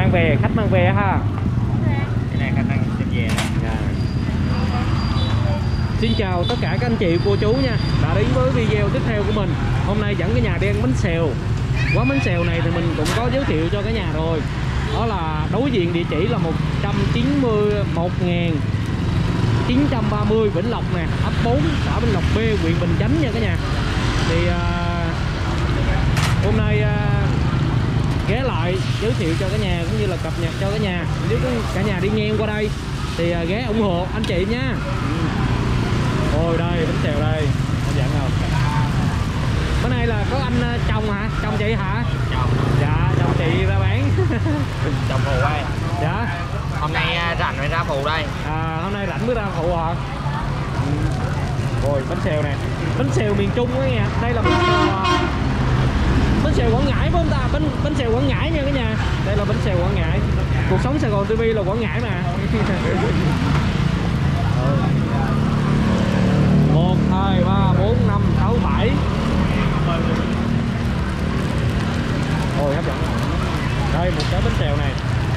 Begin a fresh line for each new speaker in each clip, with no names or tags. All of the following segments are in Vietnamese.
mang về, khách mang về ha.
Cái này khách mang về.
Xin chào tất cả các anh chị, cô chú nha, đã đến với video tiếp theo của mình. Hôm nay dẫn cái nhà đi ăn bánh xèo. Quán bánh xèo này thì mình cũng có giới thiệu cho cả nhà rồi. Đó là đối diện địa chỉ là 191.930 Vĩnh Lộc nè, ấp 4, xã Vĩnh Lộc B, huyện Bình Chánh nha cả nhà. Thì hôm nay ghé lại giới thiệu cho cả nhà cũng như là cập nhật cho cả nhà. Nếu cả nhà đi ngang qua đây thì ghé ủng hộ anh chị nha. Ôi đây bánh xèo đây, anh dặn không? Bữa nay là có anh chồng hả? Chồng chị hả?
Chồng.
Dạ, chồng chị ra bán.
Chồng phụ đây.
Dạ.
Hôm nay rảnh mới ra phụ đây.
Hôm nay rảnh mới ra phụ hả? Ôi bánh xèo nè, bánh xèo miền Trung đó nha. Đây là bánh xèo Quảng Ngãi phải không ta? Bánh xèo Quảng Ngãi nha cả nhà. Đây là bánh xèo Quảng Ngãi. Cuộc sống Sài Gòn TV là Quảng Ngãi mà. 1, 2, 3, 4, 5, 6, 7. Ôi hấp dẫn. Đây một cái bánh xèo này.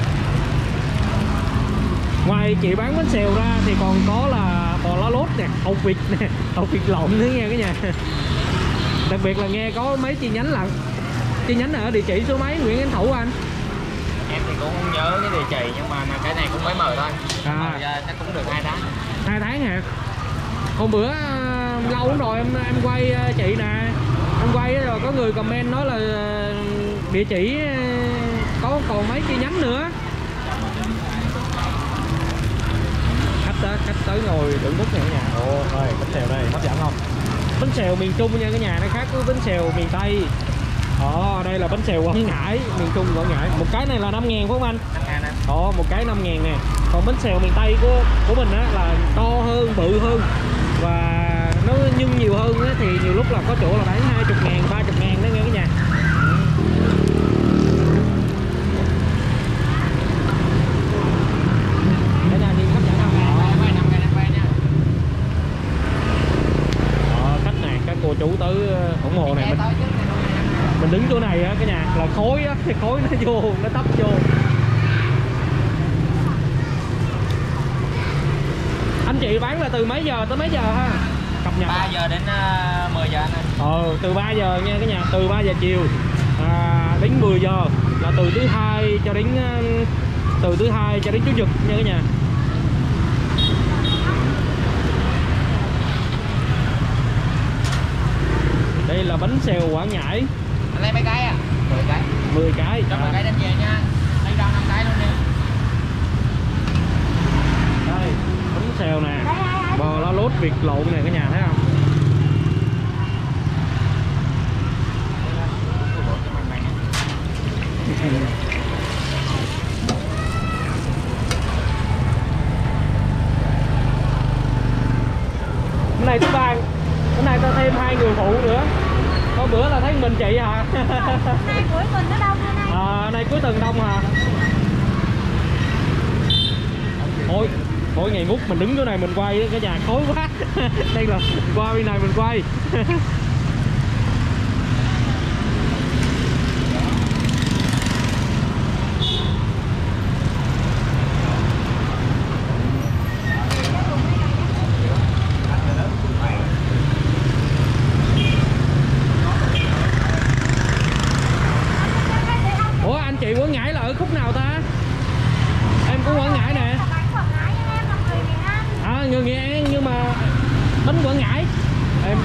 Ngoài chị bán bánh xèo ra thì còn có là bò lá lốt nè, hột vịt nè, hột vịt lộn nữa nha cả nhà. Đặc biệt là nghe có mấy chi nhánh lận. Chi nhánh ở địa chỉ số mấy Nguyễn Ánh Thủ anh?
Em thì cũng không nhớ cái địa chỉ nhưng mà cái này cũng mới mở thôi. Mở ra chắc cũng được 2 tháng.
2 tháng hả? Hôm bữa lâu lắm rồi em quay chị nè, em quay rồi có người comment nói là địa chỉ có còn mấy chi nhánh nữa. Khách tới ngồi đựng bút này cả nhà. Ồ ơi bánh xèo đây hấp dẫn không? Bánh xèo miền Trung nha cả nhà, nó khác với bánh xèo miền Tây. Đây là bánh xèo Quảng Ngãi, miền Trung Quảng Ngãi. Một cái này là 5.000 phải không anh?
5.000.
Một cái 5.000 nè. Còn bánh xèo miền Tây của mình á là to hơn, bự hơn và nó nhân nhiều hơn á, thì nhiều lúc là có chỗ là bán 20.000, 30.000 đó nghe cả nhà. Cả nhà nhìn hấp dẫn không? Khách này, các cô chú tới ủng hộ này. Mình đứng chỗ này á cả nhà là khói á, cái khói nó vô, nó tấp vô. Anh chị bán là từ mấy giờ tới mấy giờ ha? Cập nhật
3 giờ đến 10 giờ anh.
Từ 3 giờ nha cả nhà, từ 3 giờ chiều đến 10 giờ là từ thứ hai cho đến Chủ nhật nha cả nhà. Đây là bánh xèo Quảng Ngãi.
Anh lấy mấy cái à? 10 cái.
10 cái.
Cho 10 cái đem về nha. Lấy đâu 5 cái luôn đi.
Đây, bánh xèo nè, bò lá lốt vịt lộn này cả nhà thấy không? Cái này thứ ba, cái này ta thêm 2 người phụ nữa. Có bữa là thấy mình chị hả?
Nay cuối tuần nó đông hơn anh.
Nay cuối tuần đông hả? Thôi ngày mút mình đứng chỗ này mình quay cái nhà khối quá. Đây là qua bên này mình quay. Ủa anh chị Quảng Ngãi là ở khúc nào ta? Em cũng Quảng Ngãi nè. Người Nghệ An nhưng mà bánh Quảng Ngãi. Em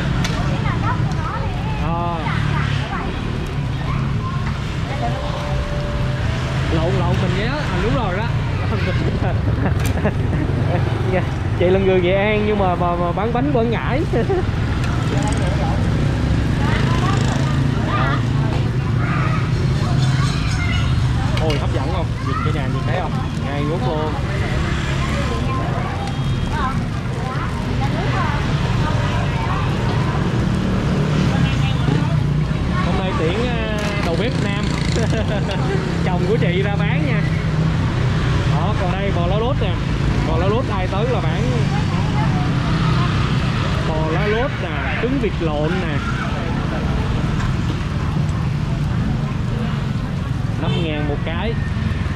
lộn mình nhé. Đúng rồi đó. Chị là người Nghệ An nhưng mà bán bánh Quảng Ngãi. Ôi hấp dẫn không? Nhìn cái nhà nhìn thấy không? Ngay ngút luôn. Hôm nay tiễn đầu bếp Nam chồng của chị ra bán nha. Còn đây bò lá lốt nè. Bò lá lốt ai tới là bán bò lá lốt nè, trứng vịt lộn nè. 5.000 một cái.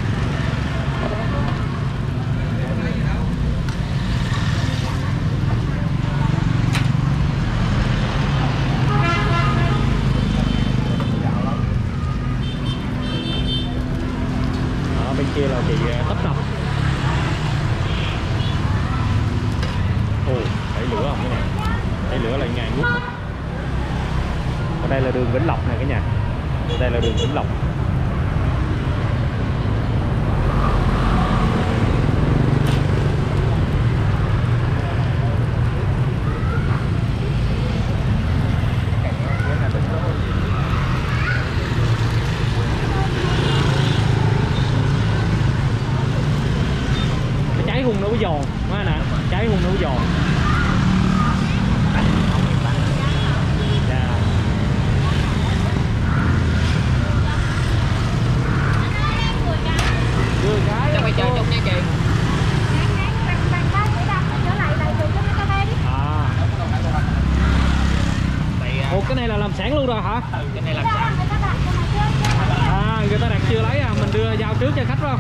chị tấp nập. Ồ, đẩy lửa không cái này, đẩy lửa lại ngàn ngút. Ở đây là đường Vĩnh Lộc này cả nhà, đây là đường Vĩnh Lộc. Cháy hung nấu giòn quá nè, cháy hung nấu giòn.
Cho mày chơi chung nha chị.
Ủa cái này là làm sẵn luôn rồi hả?
Ừ, cái này làm sẵn.
À, người ta đặt chưa lấy à, mình đưa giao trước cho khách phải không?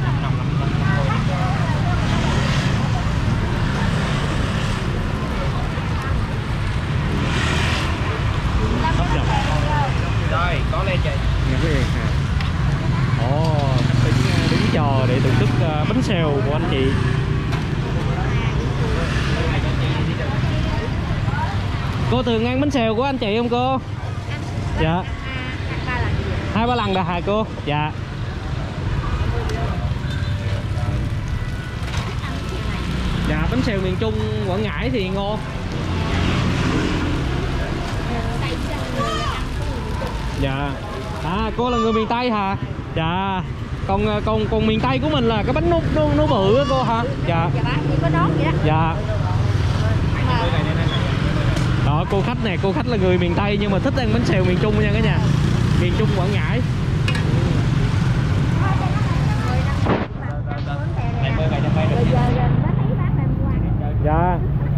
Hấp dẫn.
Rồi, có lên chị.
Nghe cái gì hả? Ồ, đứng chờ để thưởng thức bánh xèo của anh chị. Cô thường ăn bánh xèo của anh chị không cô? Dạ. 2-3 lần rồi hả cô? Dạ. Dạ, bánh xèo miền Trung Quảng Ngãi thì ngon. Dạ. À, cô là người miền Tây hả? Dạ. Còn miền Tây của mình là cái bánh nú bự á cô hả? Dạ. Dạ. Đó, cô khách nè, cô khách là người miền Tây nhưng mà thích ăn bánh xèo miền Trung nha cả nhà. Miền Trung Quảng Ngãi. Dạ.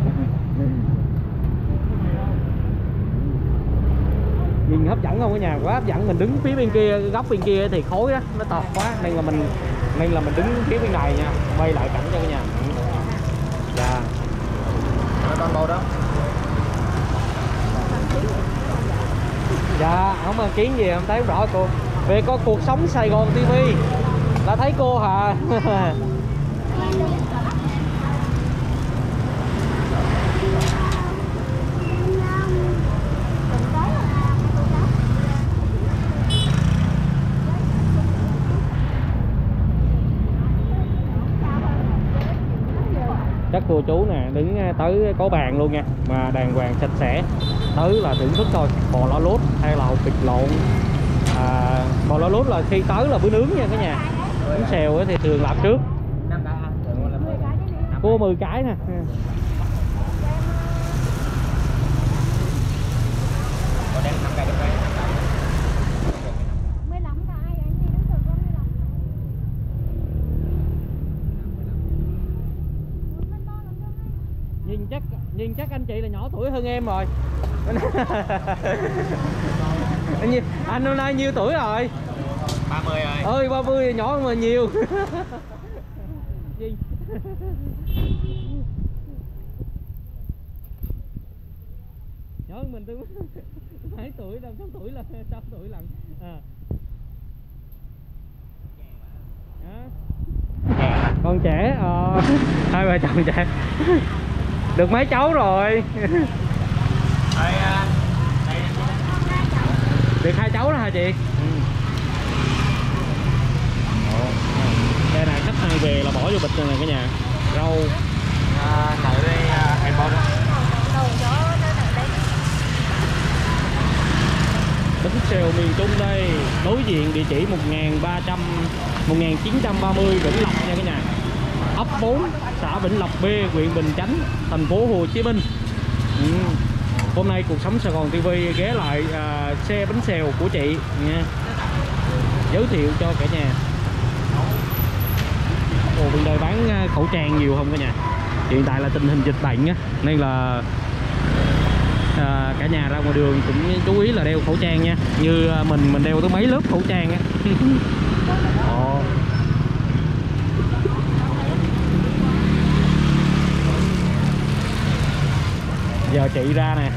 Nhìn hấp dẫn không cả nhà, quá hấp dẫn. Mình đứng phía bên kia, góc bên kia thì khói á, nó tọt quá nên là mình đứng phía bên này nha, quay lại cảnh cho cả nhà. Dạ.
Con bầu đó.
Dạ, không có kiến gì, không thấy không rõ cô. Về có cuộc sống Sài Gòn TV là thấy cô hả? Chắc cô chú nè đứng tới có bàn luôn nha, mà đàng hoàng sạch sẽ, tới là thưởng thức thôi. Bò lá lốt hay là hột vịt lộn. Bò lá lốt là khi tới là bữa nướng nha cả nhà. Bánh xèo thì thường làm trước. Cô 10 cái nè. Nhìn chắc anh chị là nhỏ tuổi hơn em rồi. Anh hôm nay nhiêu tuổi rồi?
30 rồi.
Ơi 30 nhỏ hơn mà nhiều. Nhỏ hơn mình tôi mấy tuổi, 5-6 tuổi là 6 tuổi lần. Con trẻ, hai vợ chồng trẻ. Được mấy cháu rồi? Được 2 cháu đó hả chị? Đây này, khách ăn về là bỏ vô bịch này cả nhà. Rau
Đợi đây em bao đó.
Bánh xèo miền Trung đây, đối diện địa chỉ 1930 Vĩnh Lộc nha cả nhà. Ấp 4, xã Vĩnh Lộc B, huyện Bình Chánh, thành phố Hồ Chí Minh. Hôm nay Cuộc Sống Sài Gòn TV ghé lại xe bánh xèo của chị nha, giới thiệu cho cả nhà. Ồ, bên đây bán khẩu trang nhiều không cả nhà? Hiện tại là tình hình dịch bệnh á, nên là cả nhà ra ngoài đường cũng chú ý là đeo khẩu trang nha. Như mình đeo tới mấy lớp khẩu trang á. Giờ chị ra nè.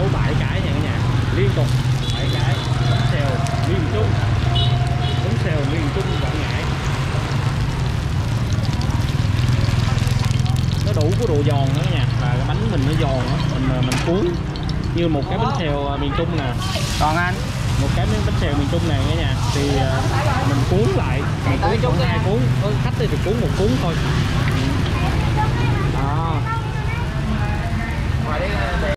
nấu 7 cái nha cả nhà, liên tục 7 cái bánh xèo miền Trung, bánh xèo miền Trung Quảng Ngãi. Nó đủ cái độ giòn đó nha, và cái bánh mình nó giòn đó. Mình cuốn như một cái bánh xèo miền Trung nè.
Còn anh
Một cái bánh xèo miền Trung này cả nhà thì mình cuốn lại, mình cuốn khoảng 2 cuốn, có khách thì được cuốn 1 cuốn thôi.